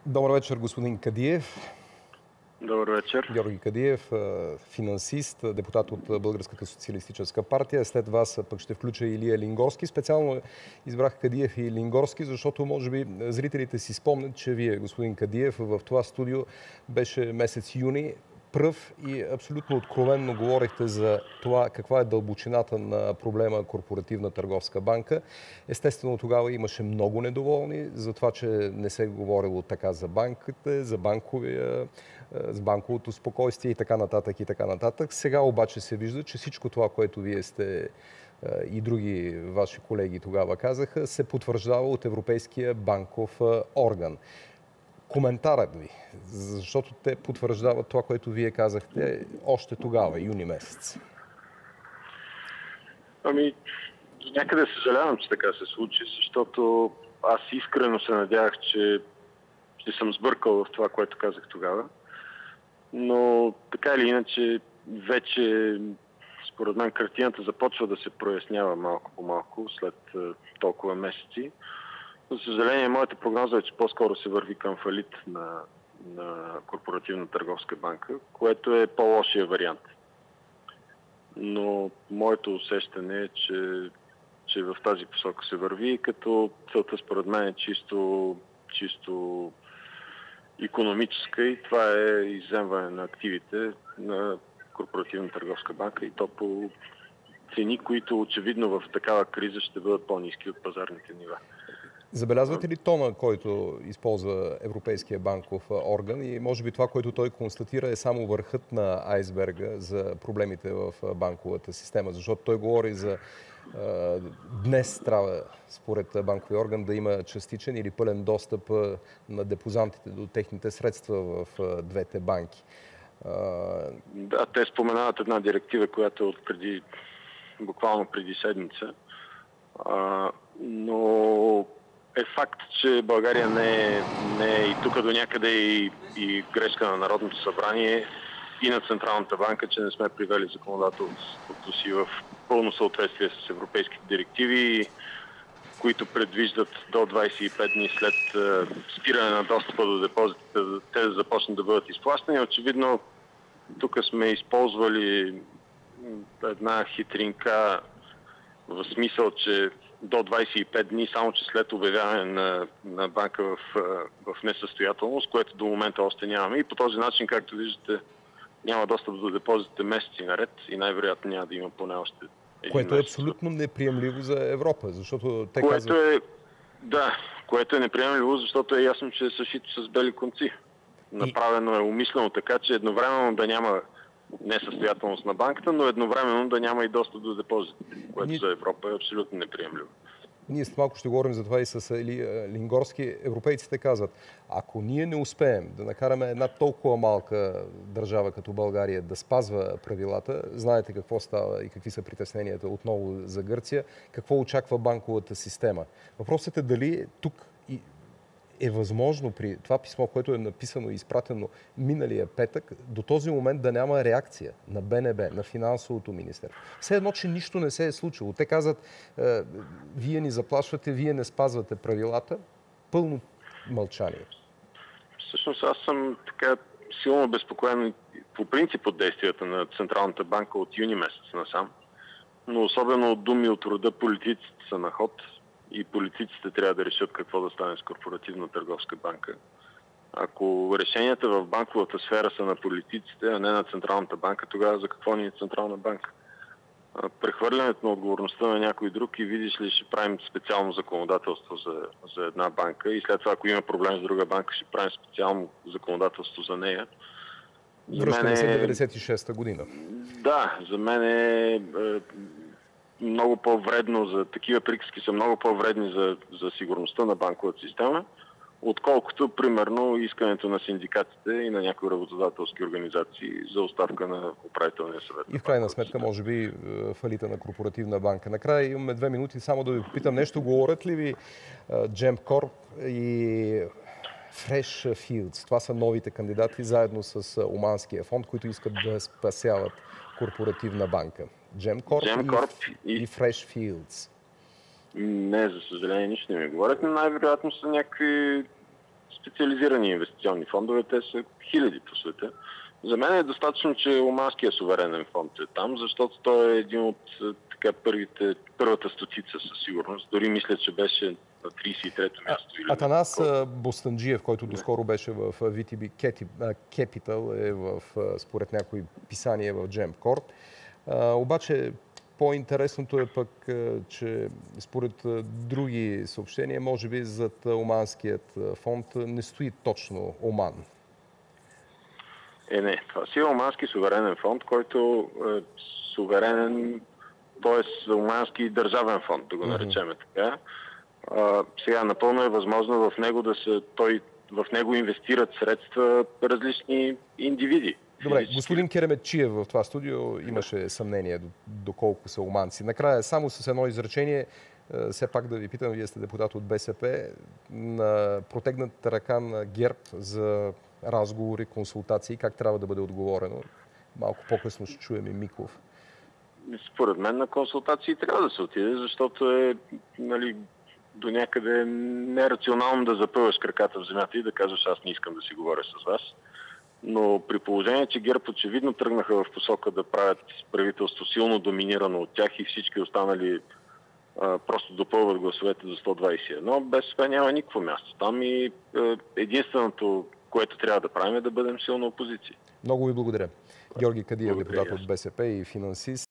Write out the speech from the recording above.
Добър вечер, господин Кадиев. Добър вечер. Георги Кадиев, финансист, депутат от Българската социалистическа партия. След вас пък ще включа Илия Лингорски. Специално избрах Кадиев и Лингорски, защото може би зрителите си спомнят, че вие, господин Кадиев, в това студио беше месец юни. Пръв и абсолютно откровенно говорихте за това каква е дълбочината на проблема Корпоративна търговска банка. Естествено, тогава имаше много недоволни за това, че не се говорило така за банките, за банковото спокойствие и така нататък и така нататък. Сега обаче се вижда, че всичко това, което вие сте и други ваши колеги тогава казаха, се потвърждава от Европейския банков орган. Коментарът ви, защото те потвърждават това, което вие казахте още тогава, юни месец. Някъде съжалявам, че така се случи, защото аз искрено се надявах, че ще съм сбъркал в това, което казах тогава. Но така или иначе, вече според мен картината започва да се прояснява малко по малко след толкова месеци. За съжаление, моята прогноза е, че по-скоро се върви към фалит на Корпоративна търговска банка, което е по-лошия вариант. Но моето усещане е, че в тази посока се върви, като целта според мен е чисто икономическа и това е изземване на активите на Корпоративна търговска банка и то по цени, които очевидно в такава криза ще бъдат по-ниски от пазарните нива. Забелязвате ли тона, който използва Европейския банков орган и може би това, което той констатира е само върхът на айсберга за проблемите в банковата система? Защото той говори за днес трябва, според банковия орган, да има частичен или пълен достъп на депозантите до техните средства в двете банки. Да, те споменават една директива, която е от буквално преди седмица. Но е факт, че България не е и тук до някъде и грешка на Народното събрание и на Централната банка, че не сме привели законодателството си в пълно съответствие с европейските директиви, които предвиждат до 25 дни след спиране на достъпа до депозитите, те да започнат да бъдат изплащани. Очевидно, тук сме използвали една хитринка в смисъл, че до 25 дни, само че след обявяване на банка в несъстоятелност, което до момента още нямаме. И по този начин, както виждате, няма достъп до депозитите месеци наред и най-вероятно няма да има поне още един което месец. Е абсолютно неприемливо за Европа, защото те което е неприемливо, защото е ясно, че е съшито с бели конци. Направено е умишлено така, че едновременно да няма несъстоятелност на банката, но едновременно да няма и достъп до депозитите, което за Европа е абсолютно неприемливо. Ние след малко ще говорим за това и с Лингорски. Европейците казват, ако ние не успеем да накараме една толкова малка държава като България да спазва правилата, знаете какво става и какви са притесненията отново за Гърция, какво очаква банковата система. Въпросът е дали тук е възможно при това писмо, което е написано и изпратено миналия петък, до този момент да няма реакция на БНБ, на финансовото министерство. Все едно, че нищо не се е случило. Те казват, вие ни заплашвате, вие не спазвате правилата. Пълно мълчание. Всъщност аз съм така силно обезпокоен по принцип от действията на Централната банка от юни месец насам, но особено от думи от рода политиците са на ход. И политиците трябва да решат какво да стане с Корпоративна търговска банка. Ако решенията в банковата сфера са на политиците, а не на Централната банка, тогава за какво ни е Централна банка? Прехвърлянето на отговорността на някой друг и видиш ли, ще правим специално законодателство за една банка и след това, ако има проблем с друга банка, ще правим специално законодателство за нея. Връщаме се 96-та година. Да, за мен е много по-вредно, такива приказки са много по-вредни за сигурността на банковата система, отколкото, примерно, искането на синдикатите и на някои работодателски организации за оставка на управителния съвет. И в крайна сметка, може би, фалита на Корпоративна банка. Накрая имаме 2 минути, само да ви попитам нещо. Говорят ли ви Gemcorp и Fresh Fields? Това са новите кандидати, заедно с Оманския фонд, които искат да спасяват Корпоративна банка. Gemcorp и Fresh Fields. Не, за съжаление, нищо не ми говорят, но най-вероятно са някакви специализирани инвестиционни фондове, те са хиляди по света. За мен е достатъчно, че Оманския суверенен фонд е там, защото той е един от така, първата стотица със сигурност. Дори мисля, че беше на 33-то място. Атанас Бостанджиев, който доскоро беше в VTB Capital, е според някои писания в Gemcorp. Обаче по-интересното е пък, че според други съобщения, може би зад Оманският фонд не стои точно Оман. Не. Това си е Омански суверенен фонд, който е суверенен, т.е. Омански държавен фонд, да го наречем така. Сега напълно е възможно в него в него инвестират средства различни индивиди. Добре, господин Кереметчиев в това студио имаше съмнение доколко са оманци. Накрая, само с едно изречение, все пак да ви питам, вие сте депутат от БСП, на протегната ръка на ГЕРБ за разговори, консултации, как трябва да бъде отговорено? Малко по-късно ще чуем и Миков. Според мен на консултации трябва да се отиде, защото е до някъде нерационално да запъваш краката в земята и да казваш, аз не искам да си говоря с вас. Но при положение, че ГЕРБ очевидно тръгнаха в посока да правят правителство силно доминирано от тях и всички останали просто допълват гласовете до 121, БСП няма никакво място там и единственото, което трябва да правим, е да бъдем силна опозиция. Много ви благодаря. Георги Кадиев, депутат от БСП и финансист.